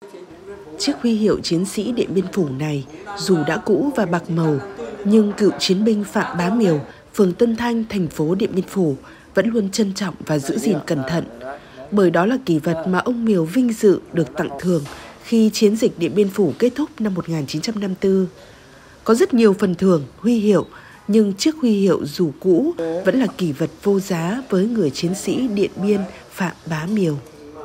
Chiếc huy hiệu chiến sĩ Điện Biên Phủ này dù đã cũ và bạc màu, nhưng cựu chiến binh Phạm Bá Miều, phường Tân Thanh, thành phố Điện Biên Phủ vẫn luôn trân trọng và giữ gìn cẩn thận. Bởi đó là kỷ vật mà ông Miều vinh dự được tặng thưởng khi chiến dịch Điện Biên Phủ kết thúc năm 1954. Có rất nhiều phần thưởng, huy hiệu, nhưng chiếc huy hiệu dù cũ vẫn là kỷ vật vô giá với người chiến sĩ Điện Biên Phạm Bá Miều.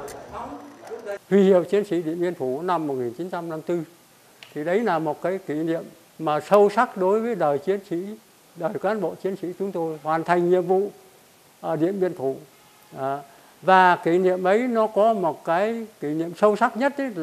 Huy hiệu chiến sĩ Điện Biên Phủ năm 1954 thì đấy là một cái kỷ niệm mà sâu sắc đối với đời chiến sĩ, đời cán bộ chiến sĩ chúng tôi hoàn thành nhiệm vụ ở Điện Biên Phủ. Và kỷ niệm ấy nó có một cái kỷ niệm sâu sắc nhất ấy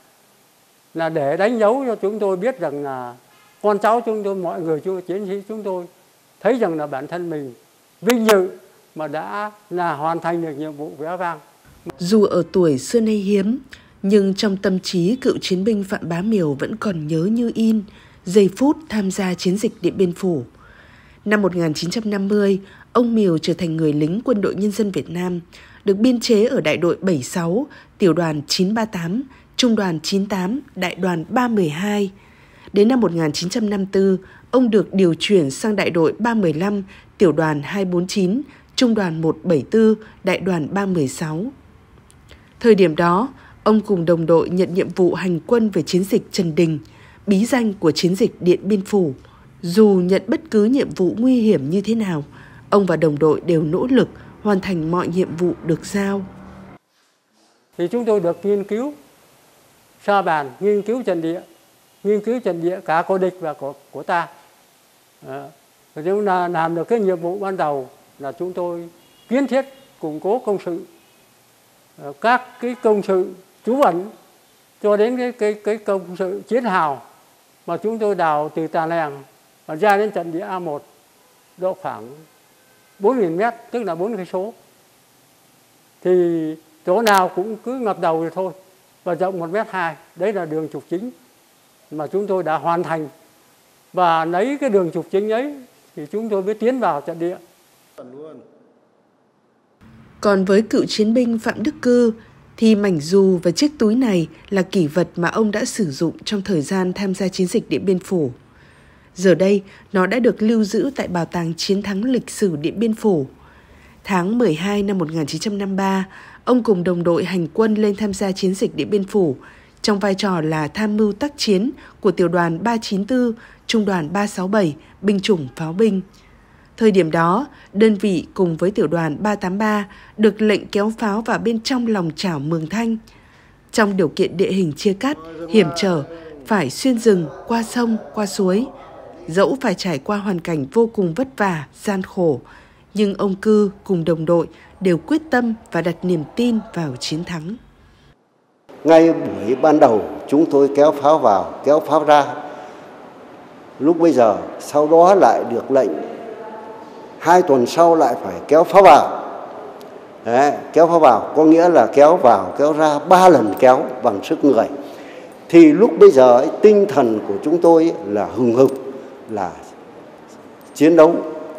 là để đánh dấu cho chúng tôi biết rằng là con cháu chúng tôi, mọi người chiến sĩ chúng tôi thấy rằng là bản thân mình vinh dự mà đã hoàn thành được nhiệm vụ vẻ vang. Dù ở tuổi xưa nay hiếm, nhưng trong tâm trí cựu chiến binh Phạm Bá Miều vẫn còn nhớ như in giây phút tham gia chiến dịch Điện Biên Phủ. Năm 1950, ông Miều trở thành người lính Quân đội Nhân dân Việt Nam, được biên chế ở đại đội 76, tiểu đoàn 938, trung đoàn 98, đại đoàn 312. Đến năm 1954, ông được điều chuyển sang đại đội 315, tiểu đoàn 249, trung đoàn 174, đại đoàn 316. Thời điểm đó, ông cùng đồng đội nhận nhiệm vụ hành quân về chiến dịch Trần Đình, bí danh của chiến dịch Điện Biên Phủ. Dù nhận bất cứ nhiệm vụ nguy hiểm như thế nào, ông và đồng đội đều nỗ lực hoàn thành mọi nhiệm vụ được giao. Thì chúng tôi được nghiên cứu sa bàn, nghiên cứu trận địa cả của địch và của ta. Chúng ta làm được cái nhiệm vụ ban đầu là chúng tôi kiến thiết củng cố công sự, các cái công sự trú ẩn cho đến cái công sự chiến hào mà chúng tôi đào từ Tà Lèng và ra đến trận địa A1 độ khoảng 4.000 mét, tức là 4 cây số. Thì chỗ nào cũng cứ ngập đầu rồi thôi, và rộng 1,2 mét. Đấy là đường trục chính mà chúng tôi đã hoàn thành. Và lấy cái đường trục chính ấy thì chúng tôi mới tiến vào trận địa. Còn với cựu chiến binh Phạm Đức Cư thì mảnh dù và chiếc túi này là kỷ vật mà ông đã sử dụng trong thời gian tham gia chiến dịch Điện Biên Phủ. Giờ đây, nó đã được lưu giữ tại Bảo tàng Chiến thắng lịch sử Điện Biên Phủ. Tháng 12 năm 1953, ông cùng đồng đội hành quân lên tham gia chiến dịch Điện Biên Phủ trong vai trò là tham mưu tác chiến của tiểu đoàn 394, trung đoàn 367, binh chủng pháo binh. Thời điểm đó, đơn vị cùng với tiểu đoàn 383 được lệnh kéo pháo vào bên trong lòng chảo Mường Thanh. Trong điều kiện địa hình chia cắt, hiểm trở, phải xuyên rừng, qua sông, qua suối. Dẫu phải trải qua hoàn cảnh vô cùng vất vả, gian khổ, nhưng ông Cư cùng đồng đội đều quyết tâm và đặt niềm tin vào chiến thắng. Ngay buổi ban đầu chúng tôi kéo pháo vào, kéo pháo ra. Lúc bây giờ sau đó lại được lệnh 2 tuần sau lại phải kéo pháo vào. Đấy, kéo pháo vào có nghĩa là kéo vào kéo ra 3 lần kéo bằng sức người. Thì lúc bây giờ ấy, tinh thần của chúng tôi là hừng hực, là chiến đấu.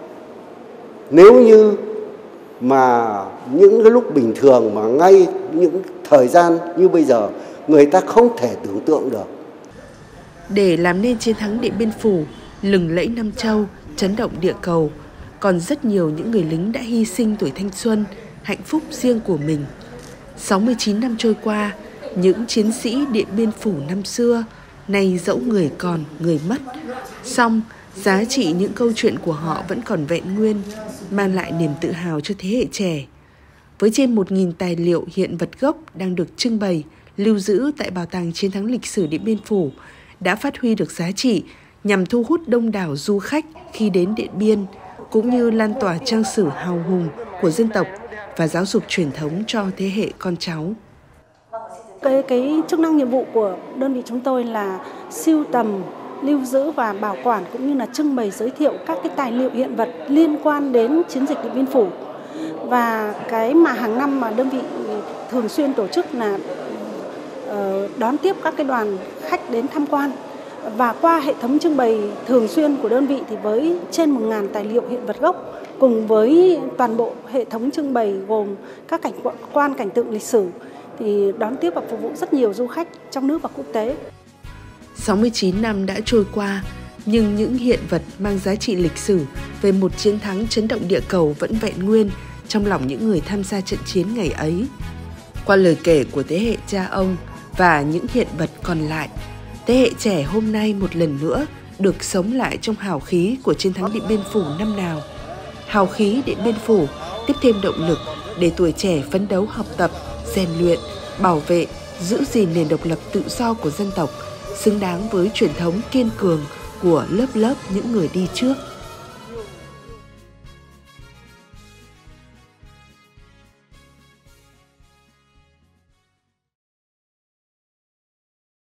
Nếu như mà những cái lúc bình thường mà ngay những thời gian như bây giờ người ta không thể tưởng tượng được. Để làm nên chiến thắng Điện Biên Phủ, lừng lẫy Nam Châu, chấn động địa cầu, còn rất nhiều những người lính đã hy sinh tuổi thanh xuân, hạnh phúc riêng của mình. 69 năm trôi qua, những chiến sĩ Điện Biên Phủ năm xưa, nay dẫu người còn, người mất. Song, giá trị những câu chuyện của họ vẫn còn vẹn nguyên, mang lại niềm tự hào cho thế hệ trẻ. Với trên 1.000 tài liệu hiện vật gốc đang được trưng bày, lưu giữ tại Bảo tàng Chiến thắng lịch sử Điện Biên Phủ, đã phát huy được giá trị nhằm thu hút đông đảo du khách khi đến Điện Biên, cũng như lan tỏa trang sử hào hùng của dân tộc và giáo dục truyền thống cho thế hệ con cháu. Cái chức năng nhiệm vụ của đơn vị chúng tôi là sưu tầm, lưu giữ và bảo quản cũng như là trưng bày giới thiệu các cái tài liệu hiện vật liên quan đến chiến dịch Điện Biên Phủ. Và cái mà hàng năm mà đơn vị thường xuyên tổ chức là đón tiếp các cái đoàn khách đến tham quan. Và qua hệ thống trưng bày thường xuyên của đơn vị thì với trên 1.000 tài liệu hiện vật gốc cùng với toàn bộ hệ thống trưng bày gồm các cảnh quan cảnh tượng lịch sử thì đón tiếp và phục vụ rất nhiều du khách trong nước và quốc tế. 69 năm đã trôi qua, nhưng những hiện vật mang giá trị lịch sử về một chiến thắng chấn động địa cầu vẫn vẹn nguyên trong lòng những người tham gia trận chiến ngày ấy. Qua lời kể của thế hệ cha ông và những hiện vật còn lại, thế hệ trẻ hôm nay một lần nữa được sống lại trong hào khí của chiến thắng Điện Biên Phủ năm nào. Hào khí Điện Biên Phủ tiếp thêm động lực để tuổi trẻ phấn đấu học tập, rèn luyện, bảo vệ, giữ gìn nền độc lập tự do của dân tộc, xứng đáng với truyền thống kiên cường của lớp lớp những người đi trước.